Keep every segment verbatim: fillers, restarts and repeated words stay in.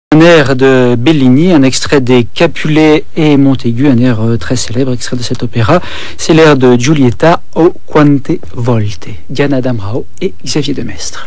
Un air de Bellini, un extrait des Capulets et Montaigu, un air très célèbre, extrait de cet opéra. C'est l'air de Giulietta o quante, volte, Diana Damrau et Xavier de Maistre.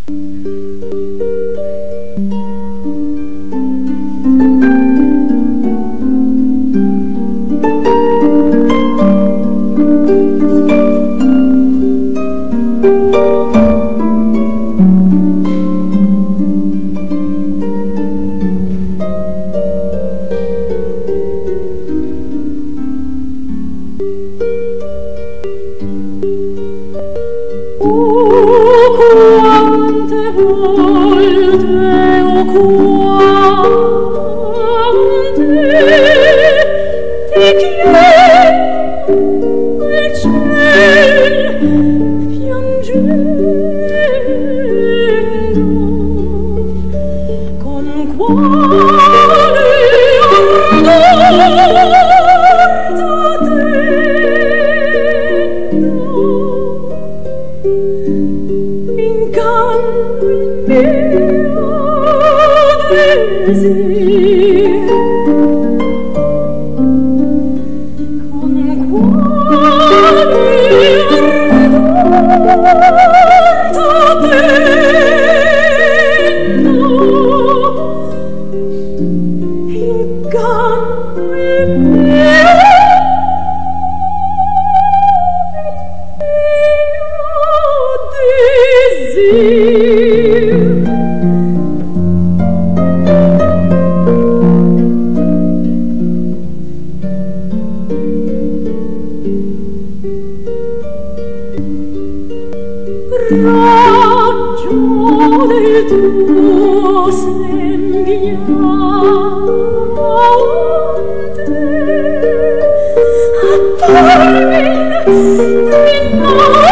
Raggio del tuo sembiante, parmi di noi.